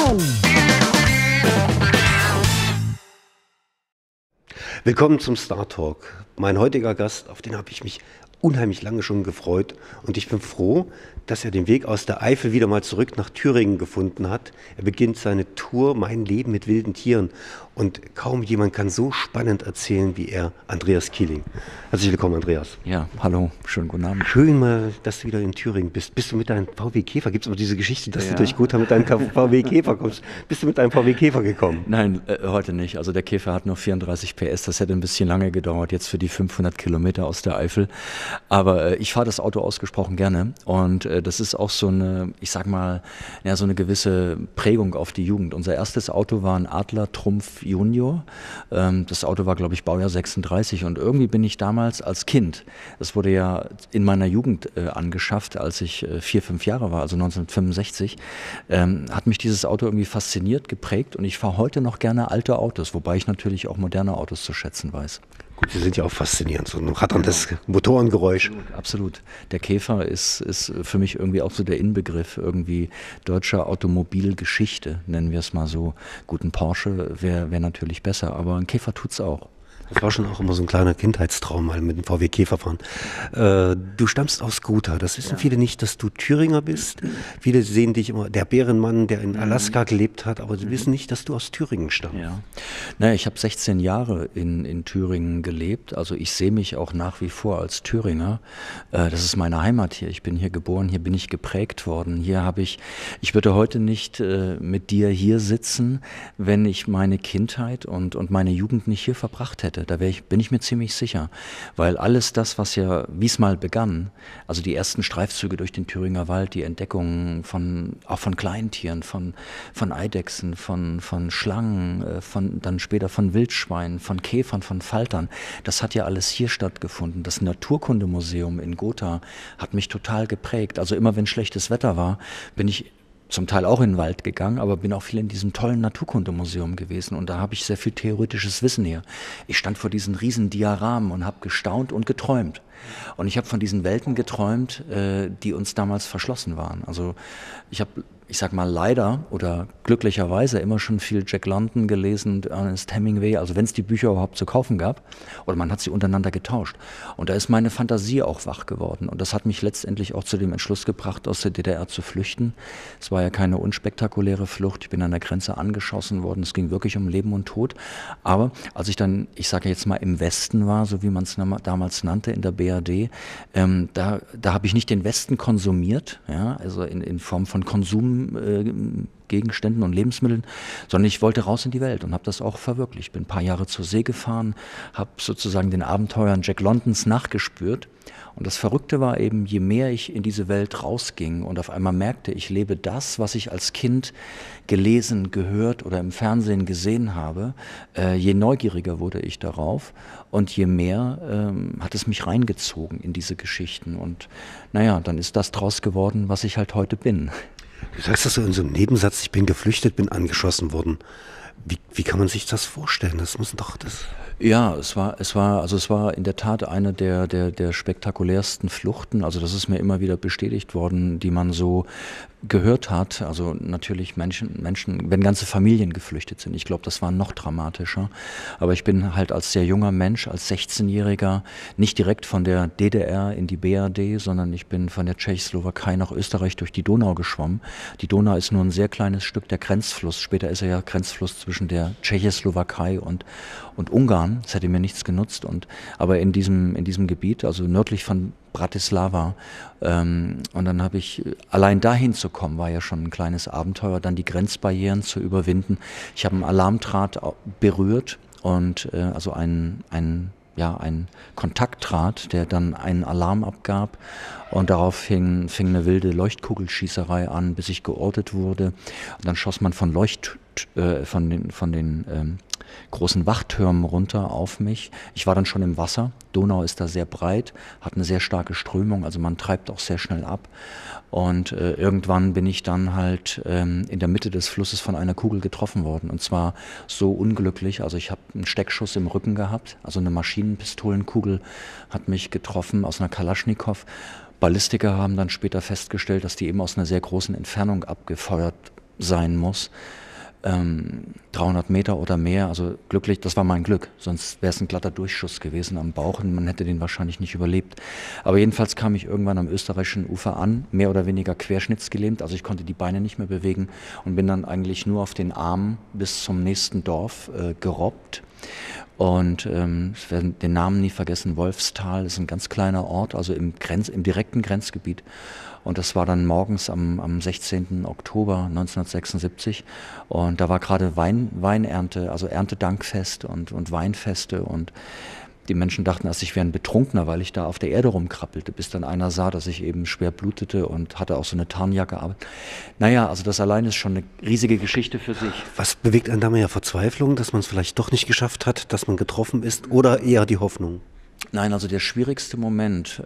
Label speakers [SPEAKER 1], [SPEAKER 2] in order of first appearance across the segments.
[SPEAKER 1] Willkommen zum Star Talk. Mein heutiger Gast, auf den habe ich mich unheimlich lange schon gefreut und ich bin froh, dass er den Weg aus der Eifel wieder mal zurück nach Thüringen gefunden hat. Er beginnt seine Tour Mein Leben mit wilden Tieren und kaum jemand kann so spannend erzählen wie er, Andreas Kieling. Herzlich willkommen, Andreas.
[SPEAKER 2] Ja, hallo, schönen guten Abend.
[SPEAKER 1] Schön mal, dass du wieder in Thüringen bist. Bist du mit deinem VW Käfer? Gibt es immer diese Geschichte, dass du durch Gotha mit deinem VW Käfer kommst? Bist du mit deinem VW Käfer gekommen?
[SPEAKER 2] Nein, heute nicht. Also der Käfer hat nur 34 PS, das hätte ein bisschen lange gedauert, jetzt für die 500 Kilometer aus der Eifel. Aber ich fahre das Auto ausgesprochen gerne und das ist auch so eine, ich sag mal, ja, so eine gewisse Prägung auf die Jugend. Unser erstes Auto war ein Adler Trumpf Junior. Das Auto war, glaube ich, Baujahr 36 und irgendwie bin ich damals als Kind, das wurde ja in meiner Jugend angeschafft, als ich 4, 5 Jahre war, also 1965, hat mich dieses Auto irgendwie fasziniert, geprägt und ich fahre heute noch gerne alte Autos, wobei ich natürlich auch moderne Autos zu schätzen weiß.
[SPEAKER 1] Gut, sie sind ja auch faszinierend, so ein ratterndes Motorengeräusch.
[SPEAKER 2] Absolut. Der Käfer ist für mich irgendwie auch so der Inbegriff irgendwie deutscher Automobilgeschichte, nennen wir es mal so. Gut, ein Porsche wäre natürlich besser, aber ein Käfer tut's auch.
[SPEAKER 1] Das war schon auch immer so ein kleiner Kindheitstraum, mal mit dem VW Käfer fahren. Du stammst aus Gotha. Das wissen viele nicht, dass du Thüringer bist. Viele sehen dich immer, der Bärenmann, der in Alaska gelebt hat, aber sie wissen nicht, dass du aus Thüringen stammst.
[SPEAKER 2] Ja. Naja, ich habe 16 Jahre in Thüringen gelebt. Also ich sehe mich auch nach wie vor als Thüringer. Das ist meine Heimat hier. Ich bin hier geboren, hier bin ich geprägt worden. Hier habe ich würde heute nicht mit dir hier sitzen, wenn ich meine Kindheit und meine Jugend nicht hier verbracht hätte. Da bin ich mir ziemlich sicher, weil alles das, wie es mal begann, also die ersten Streifzüge durch den Thüringer Wald, die Entdeckungen auch von Kleintieren, von Eidechsen, von Schlangen, dann später von Wildschweinen, von Käfern, von Faltern, das hat ja alles hier stattgefunden. Das Naturkundemuseum in Gotha hat mich total geprägt. Also immer wenn schlechtes Wetter war, bin ich zum Teil auch in den Wald gegangen, aber bin auch viel in diesem tollen Naturkundemuseum gewesen und da habe ich sehr viel theoretisches Wissen her. Ich stand vor diesen riesen Dioramen und habe gestaunt und geträumt. Und ich habe von diesen Welten geträumt, die uns damals verschlossen waren. Also ich sag mal leider oder glücklicherweise immer schon viel Jack London gelesen und Ernest Hemingway, also wenn es die Bücher überhaupt zu kaufen gab oder man hat sie untereinander getauscht. Und da ist meine Fantasie auch wach geworden und das hat mich letztendlich auch zu dem Entschluss gebracht, aus der DDR zu flüchten. Es war ja keine unspektakuläre Flucht, ich bin an der Grenze angeschossen worden, es ging wirklich um Leben und Tod. Aber als ich dann, ich sage jetzt mal im Westen war, so wie man es damals nannte, in der BRD, da habe ich nicht den Westen konsumiert, ja, also in Form von Konsumgegenständen und Lebensmitteln, sondern ich wollte raus in die Welt und habe das auch verwirklicht. Bin ein paar Jahre zur See gefahren, habe sozusagen den Abenteuern Jack Londons nachgespürt. Und das Verrückte war eben, je mehr ich in diese Welt rausging und auf einmal merkte, ich lebe das, was ich als Kind gelesen, gehört oder im Fernsehen gesehen habe, je neugieriger wurde ich darauf und je mehr hat es mich reingezogen in diese Geschichten. Und naja, dann ist das draus geworden, was ich halt heute bin.
[SPEAKER 1] Du sagst das so in so einem Nebensatz, ich bin geflüchtet, bin angeschossen worden. Wie kann man sich das vorstellen? Das muss doch das...
[SPEAKER 2] Ja, es war in der Tat eine der spektakulärsten Fluchten. Also das ist mir immer wieder bestätigt worden, die man so gehört hat. Also natürlich Menschen, wenn ganze Familien geflüchtet sind. Ich glaube, das war noch dramatischer. Aber ich bin halt als sehr junger Mensch, als 16-Jähriger, nicht direkt von der DDR in die BRD, sondern ich bin von der Tschechoslowakei nach Österreich durch die Donau geschwommen. Die Donau ist nur ein sehr kleines Stück der Grenzfluss. Später ist er ja Grenzfluss zwischen der Tschechoslowakei und Ungarn. Das hätte mir nichts genutzt. Aber in diesem Gebiet, also nördlich von Bratislava, und dann habe ich, allein dahin zu kommen, war ja schon ein kleines Abenteuer, dann die Grenzbarrieren zu überwinden. Ich habe einen Alarmdraht berührt und also ein Kontaktdraht, der dann einen Alarm abgab und darauf fing eine wilde Leuchtkugelschießerei an, bis ich geortet wurde. Und dann schoss man von den großen Wachtürmen runter auf mich. Ich war dann schon im Wasser. Donau ist da sehr breit, hat eine sehr starke Strömung, also man treibt auch sehr schnell ab. Und irgendwann bin ich dann halt in der Mitte des Flusses von einer Kugel getroffen worden. Und zwar so unglücklich, also ich habe einen Steckschuss im Rücken gehabt, also eine Maschinenpistolenkugel hat mich getroffen aus einer Kalaschnikow. Ballistiker haben dann später festgestellt, dass die eben aus einer sehr großen Entfernung abgefeuert sein muss. 300 Meter oder mehr, also glücklich, das war mein Glück, sonst wäre es ein glatter Durchschuss gewesen am Bauch und man hätte den wahrscheinlich nicht überlebt. Aber jedenfalls kam ich irgendwann am österreichischen Ufer an, mehr oder weniger querschnittsgelähmt, also ich konnte die Beine nicht mehr bewegen und bin dann eigentlich nur auf den Armen bis zum nächsten Dorf gerobbt. Und ich werde den Namen nie vergessen, Wolfstal ist ein ganz kleiner Ort, also im direkten Grenzgebiet. Und das war dann morgens am 16. Oktober 1976. Und da war gerade Weinernte, also Erntedankfest und Weinfeste. Und die Menschen dachten erst, ich wäre ein Betrunkener, weil ich da auf der Erde rumkrabbelte, bis dann einer sah, dass ich eben schwer blutete und hatte auch so eine Tarnjacke. Aber naja, also das allein ist schon eine riesige Geschichte für sich.
[SPEAKER 1] Was bewegt einen da mehr Verzweiflung, dass man es vielleicht doch nicht geschafft hat, dass man getroffen ist, oder eher die Hoffnung?
[SPEAKER 2] Nein, also der schwierigste Moment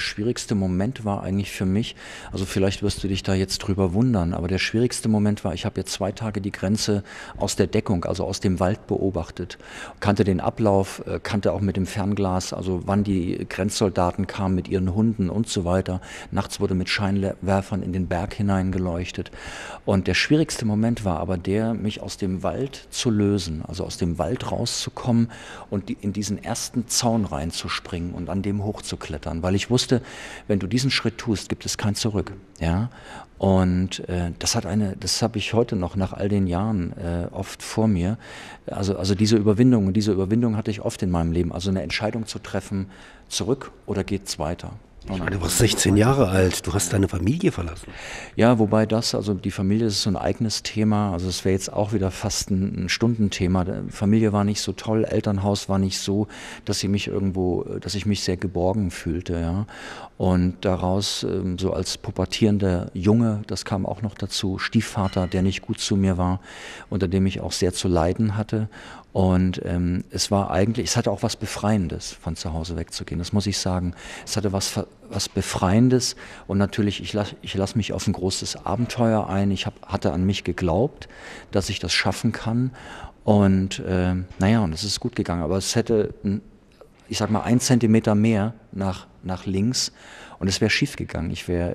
[SPEAKER 2] war eigentlich für mich, also vielleicht wirst du dich da jetzt drüber wundern, aber der schwierigste Moment war, ich habe jetzt 2 Tage die Grenze aus der Deckung, also aus dem Wald beobachtet, kannte den Ablauf, kannte auch mit dem Fernglas, also wann die Grenzsoldaten kamen mit ihren Hunden und so weiter. Nachts wurde mit Scheinwerfern in den Berg hineingeleuchtet. Und der schwierigste Moment war aber der, mich aus dem Wald zu lösen, also aus dem Wald rauszukommen und in diesen ersten Zaun reinzuspringen und an dem hochzuklettern, weil ich wusste, wenn du diesen Schritt tust, gibt es kein Zurück. Ja? Und das habe ich heute noch nach all den Jahren oft vor mir. Also diese Überwindung, und diese Überwindung hatte ich oft in meinem Leben, also eine Entscheidung zu treffen, zurück oder geht's weiter.
[SPEAKER 1] Ich meine, du warst 16 Jahre alt, du hast deine Familie verlassen.
[SPEAKER 2] Ja, wobei also die Familie ist so ein eigenes Thema, also es wäre jetzt auch wieder fast ein Stundenthema. Die Familie war nicht so toll, Elternhaus war nicht so, dass ich mich sehr geborgen fühlte, ja. Und daraus, so als pubertierender Junge, das kam auch noch dazu, Stiefvater, der nicht gut zu mir war, unter dem ich auch sehr zu leiden hatte. Und es hatte auch was Befreiendes, von zu Hause wegzugehen, das muss ich sagen. Es hatte was Befreiendes und natürlich, ich lasse mich auf ein großes Abenteuer ein. Ich hatte an mich geglaubt, dass ich das schaffen kann und und es ist gut gegangen. Aber es hätte, ich sag mal, 1 Zentimeter mehr nach links und es wäre schief gegangen.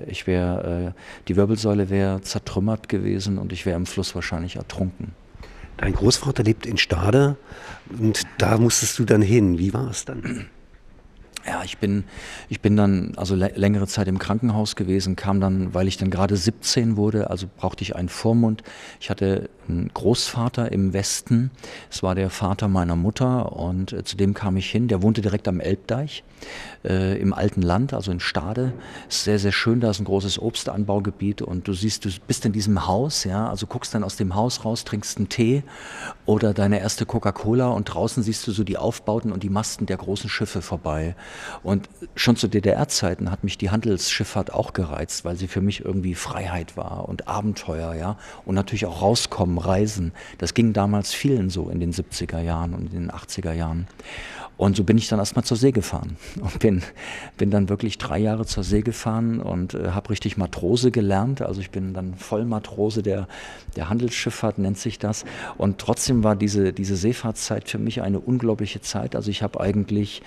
[SPEAKER 2] Die Wirbelsäule wäre zertrümmert gewesen und ich wäre im Fluss wahrscheinlich ertrunken.
[SPEAKER 1] Dein Großvater lebt in Stade und da musstest du dann hin. Wie war es dann?
[SPEAKER 2] Ja, ich bin dann also längere Zeit im Krankenhaus gewesen, kam dann, weil ich dann gerade 17 wurde, also brauchte ich einen Vormund. Ich hatte einen Großvater im Westen, es war der Vater meiner Mutter und zu dem kam ich hin, der wohnte direkt am Elbdeich im alten Land, also in Stade. Ist sehr, sehr schön, da ist ein großes Obstanbaugebiet und du bist in diesem Haus, ja, also guckst dann aus dem Haus raus, trinkst einen Tee oder deine erste Coca-Cola und draußen siehst du so die Aufbauten und die Masten der großen Schiffe vorbei. Und schon zu DDR-Zeiten hat mich die Handelsschifffahrt auch gereizt, weil sie für mich irgendwie Freiheit war und Abenteuer, ja, und natürlich auch rauskommen, reisen. Das ging damals vielen so in den 70er Jahren und in den 80er Jahren. Und so bin ich dann erstmal zur See gefahren und bin dann wirklich 3 Jahre zur See gefahren und habe richtig Matrose gelernt. Also ich bin dann Vollmatrose der Handelsschifffahrt, nennt sich das. Und trotzdem war diese Seefahrtszeit für mich eine unglaubliche Zeit. Also ich habe eigentlich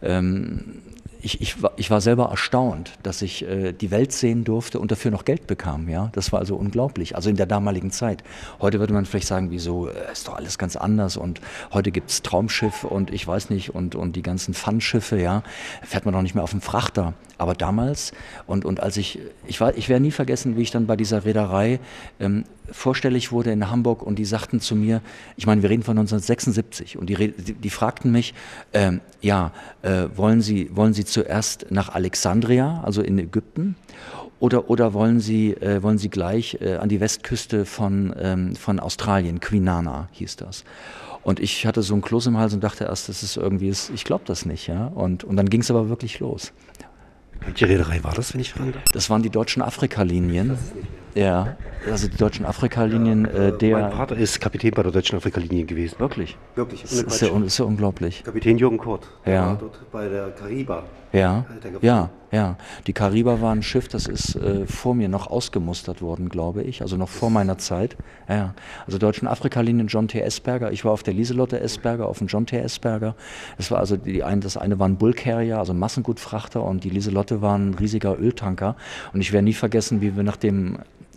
[SPEAKER 2] ich war selber erstaunt, dass ich die Welt sehen durfte und dafür noch Geld bekam. Ja? Das war also unglaublich, also in der damaligen Zeit. Heute würde man vielleicht sagen, wieso, ist doch alles ganz anders und heute gibt es Traumschiff und ich weiß nicht und die ganzen Pfannschiffe, ja, fährt man doch nicht mehr auf dem Frachter. Aber damals und als ich werde nie vergessen, wie ich dann bei dieser Reederei vorstellig wurde in Hamburg und die sagten zu mir, ich meine, wir reden von 1976 und die fragten mich, wollen Sie zuerst nach Alexandria, also in Ägypten, oder wollen Sie gleich an die Westküste von Australien, Kwinana hieß das. Und ich hatte so ein Kloß im Hals und dachte erst, das ist irgendwie, ich glaube das nicht, ja. Und dann ging es aber wirklich los.
[SPEAKER 1] Welche Reederei war das, wenn ich fragen darf?
[SPEAKER 2] Das waren die deutschen Afrika-Linien. Ja, also die deutschen Afrika-Linien,
[SPEAKER 1] mein Vater ist Kapitän bei der deutschen Afrika-Linie gewesen.
[SPEAKER 2] Wirklich?
[SPEAKER 1] Wirklich.
[SPEAKER 2] Das ist ja unglaublich.
[SPEAKER 1] Kapitän Jürgen Kort.
[SPEAKER 2] Ja.
[SPEAKER 1] War dort bei der Kariba.
[SPEAKER 2] Ja. Die Kariba war ein Schiff, das ist vor mir noch ausgemustert worden, glaube ich, also noch vor meiner Zeit. Ja. Also deutschen Afrika-Linien John T. Esberger. Ich war auf der Lieselotte Esberger, auf dem John T. Esberger. Das war also das eine war ein Bull Carrier, also ein Massengutfrachter und die Lieselotte war ein riesiger Öltanker. Und ich werde nie vergessen, wie wir nach dem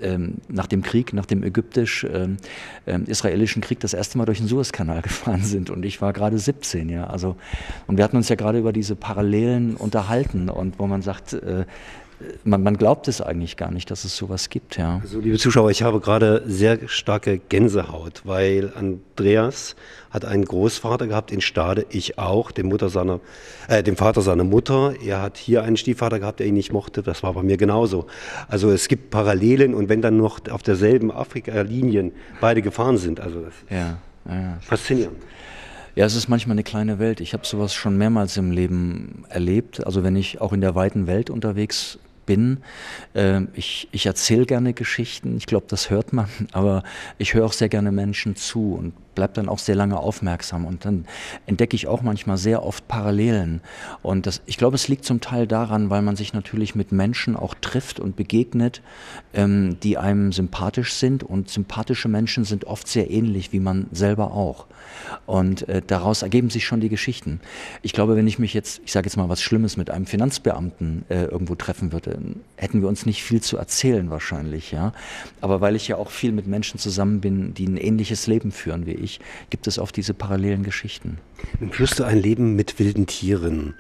[SPEAKER 2] nach dem Krieg, nach dem ägyptisch-israelischen Krieg das erste Mal durch den Suezkanal gefahren sind und ich war gerade 17, ja, also und wir hatten uns ja gerade über diese Parallelen unterhalten und wo man sagt, man glaubt es eigentlich gar nicht, dass es sowas gibt, ja.
[SPEAKER 1] Also, liebe Zuschauer, ich habe gerade sehr starke Gänsehaut, weil Andreas hat einen Großvater gehabt in Stade, ich auch, dem Vater seiner Mutter. Er hat hier einen Stiefvater gehabt, der ihn nicht mochte, das war bei mir genauso. Also es gibt Parallelen und wenn dann noch auf derselben Afrika-Linien beide gefahren sind, also das ist faszinierend.
[SPEAKER 2] Ja, es ist manchmal eine kleine Welt. Ich habe sowas schon mehrmals im Leben erlebt. Also wenn ich auch in der weiten Welt unterwegs bin, ich erzähle gerne Geschichten, ich glaube, das hört man, aber ich höre auch sehr gerne Menschen zu und bleibe dann auch sehr lange aufmerksam und dann entdecke ich auch manchmal sehr oft Parallelen und ich glaube, es liegt zum Teil daran, weil man sich natürlich mit Menschen auch trifft und begegnet, die einem sympathisch sind und sympathische Menschen sind oft sehr ähnlich wie man selber auch und daraus ergeben sich schon die Geschichten. Ich glaube, wenn ich mich jetzt, ich sage jetzt mal was Schlimmes, mit einem Finanzbeamten irgendwo treffen würde, hätten wir uns nicht viel zu erzählen wahrscheinlich, ja. Aber weil ich ja auch viel mit Menschen zusammen bin, die ein ähnliches Leben führen wie ich, gibt es oft diese parallelen Geschichten.
[SPEAKER 1] Nun führst du ein Leben mit wilden Tieren.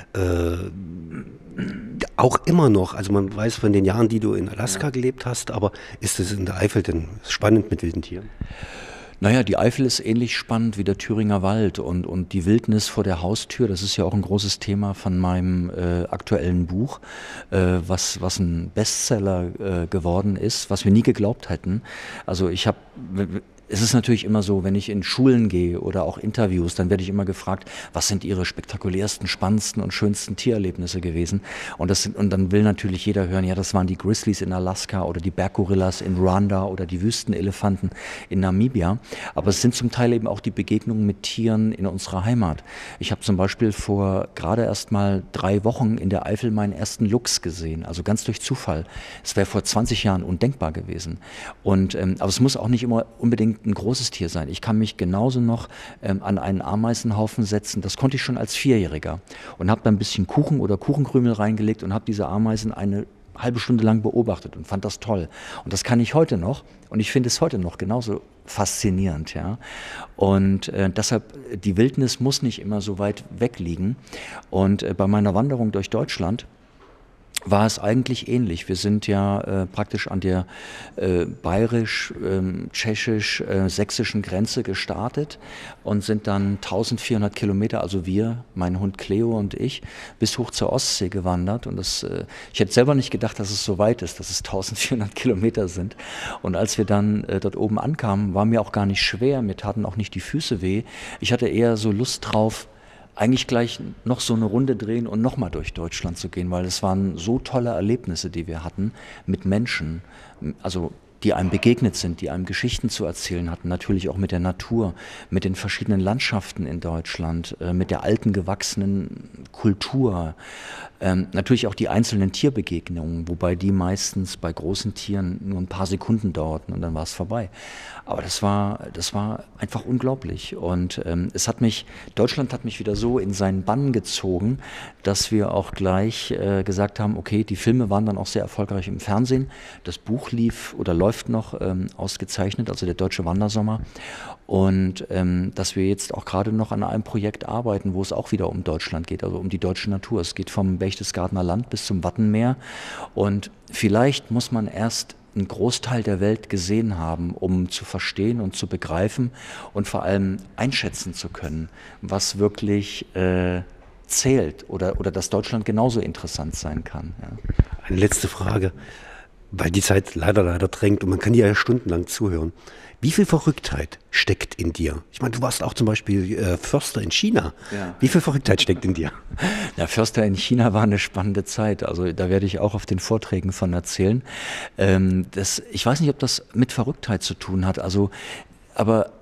[SPEAKER 1] Auch immer noch, also man weiß von den Jahren, die du in Alaska gelebt hast, aber ist es in der Eifel denn spannend mit wilden Tieren?
[SPEAKER 2] Naja, die Eifel ist ähnlich spannend wie der Thüringer Wald und die Wildnis vor der Haustür, das ist ja auch ein großes Thema von meinem aktuellen Buch, was ein Bestseller geworden ist, was wir nie geglaubt hätten. Also es ist natürlich immer so, wenn ich in Schulen gehe oder auch Interviews, dann werde ich immer gefragt, was sind Ihre spektakulärsten, spannendsten und schönsten Tiererlebnisse gewesen? Und dann will natürlich jeder hören, ja, das waren die Grizzlies in Alaska oder die Berggorillas in Ruanda oder die Wüstenelefanten in Namibia. Aber es sind zum Teil eben auch die Begegnungen mit Tieren in unserer Heimat. Ich habe zum Beispiel vor gerade erst mal 3 Wochen in der Eifel meinen ersten Luchs gesehen, also ganz durch Zufall. Es wäre vor 20 Jahren undenkbar gewesen. Aber es muss auch nicht immer unbedingt ein großes Tier sein. Ich kann mich genauso noch an einen Ameisenhaufen setzen. Das konnte ich schon als 4-Jähriger und habe da ein bisschen Kuchen oder Kuchenkrümel reingelegt und habe diese Ameisen eine halbe Stunde lang beobachtet und fand das toll. Und das kann ich heute noch und ich finde es heute noch genauso faszinierend. Ja? Und deshalb, die Wildnis muss nicht immer so weit weg liegen. Und bei meiner Wanderung durch Deutschland war es eigentlich ähnlich. Wir sind ja praktisch an der bayerisch-tschechisch-sächsischen Grenze gestartet und sind dann 1400 Kilometer, also wir, mein Hund Cleo und ich, bis hoch zur Ostsee gewandert. Und ich hätte selber nicht gedacht, dass es so weit ist, dass es 1400 Kilometer sind. Und als wir dann dort oben ankamen, war mir auch gar nicht schwer, mir taten auch nicht die Füße weh. Ich hatte eher so Lust drauf, eigentlich gleich noch so eine Runde drehen und nochmal durch Deutschland zu gehen, weil es waren so tolle Erlebnisse, die wir hatten mit Menschen, also die einem begegnet sind, die einem Geschichten zu erzählen hatten, natürlich auch mit der Natur, mit den verschiedenen Landschaften in Deutschland, mit der alten gewachsenen Kultur, natürlich auch die einzelnen Tierbegegnungen, wobei die meistens bei großen Tieren nur ein paar Sekunden dauerten und dann war es vorbei. Aber das war einfach unglaublich und Deutschland hat mich wieder so in seinen Bann gezogen, dass wir auch gleich gesagt haben, okay, die Filme waren dann auch sehr erfolgreich im Fernsehen, das Buch lief oder läuft noch ausgezeichnet, also der Deutsche Wandersommer und dass wir jetzt auch gerade noch an einem Projekt arbeiten, wo es auch wieder um Deutschland geht, also um die deutsche Natur. Es geht vom Berchtesgadener Land bis zum Wattenmeer und vielleicht muss man erst einen Großteil der Welt gesehen haben, um zu verstehen und zu begreifen und vor allem einschätzen zu können, was wirklich zählt oder dass Deutschland genauso interessant sein kann. Ja.
[SPEAKER 1] Eine letzte Frage, weil die Zeit leider drängt und man kann dir ja stundenlang zuhören. Wie viel Verrücktheit steckt in dir? Ich meine, du warst auch zum Beispiel Förster in China. Ja. Wie viel Verrücktheit steckt in dir?
[SPEAKER 2] Ja, Förster in China war eine spannende Zeit. Also da werde ich auch auf den Vorträgen von erzählen. Ich weiß nicht, ob das mit Verrücktheit zu tun hat. Aber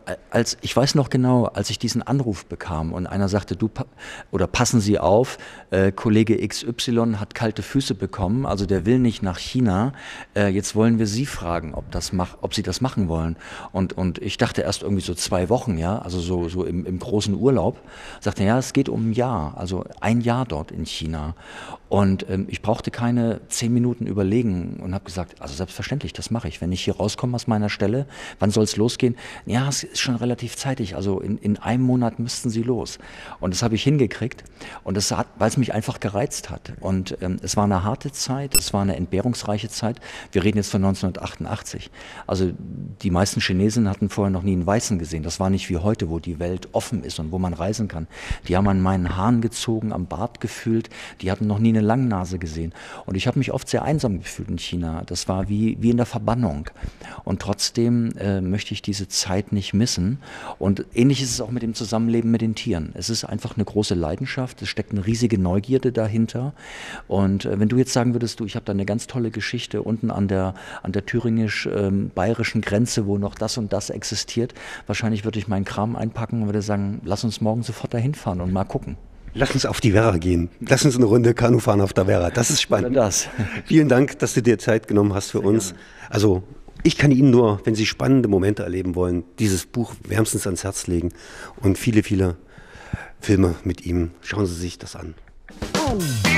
[SPEAKER 2] ich weiß noch genau, als ich diesen Anruf bekam und einer sagte, oder passen Sie auf, Kollege XY hat kalte Füße bekommen, also der will nicht nach China, jetzt wollen wir Sie fragen, ob Sie das machen wollen. Und ich dachte erst irgendwie so 2 Wochen, ja, also so im großen Urlaub, sagte, ja, es geht um ein Jahr, also ein Jahr dort in China. Und ich brauchte keine 10 Minuten überlegen und habe gesagt, also selbstverständlich, das mache ich. Wenn ich hier rauskomme aus meiner Stelle, wann soll es losgehen? Ja, es ist schon relativ zeitig, also in einem Monat müssten Sie los. Und das habe ich hingekriegt und weil es mich einfach gereizt hat. Und es war eine harte Zeit, es war eine entbehrungsreiche Zeit. Wir reden jetzt von 1988. Also die meisten Chinesen hatten vorher noch nie einen Weißen gesehen. Das war nicht wie heute, wo die Welt offen ist und wo man reisen kann. Die haben an meinen Haaren gezogen, am Bart gefühlt, die hatten noch nie eine Langnase gesehen. Und ich habe mich oft sehr einsam gefühlt in China. Das war wie in der Verbannung. Und trotzdem möchte ich diese Zeit nicht missen. Und ähnlich ist es auch mit dem Zusammenleben mit den Tieren. Es ist einfach eine große Leidenschaft. Es steckt eine riesige Neugierde dahinter. Und wenn du jetzt sagen würdest, ich habe da eine ganz tolle Geschichte unten an der thüringisch-bayerischen Grenze, wo noch das und das existiert, wahrscheinlich würde ich meinen Kram einpacken und würde sagen, lass uns morgen sofort dahin fahren und mal gucken.
[SPEAKER 1] Lass uns auf die Werra gehen. Lass uns eine Runde Kanu fahren auf der Werra. Das ist spannend.
[SPEAKER 2] Oder das.
[SPEAKER 1] Vielen Dank, dass du dir Zeit genommen hast für uns. Also ich kann Ihnen nur, wenn Sie spannende Momente erleben wollen, dieses Buch wärmstens ans Herz legen und viele, viele Filme mit ihm. Schauen Sie sich das an.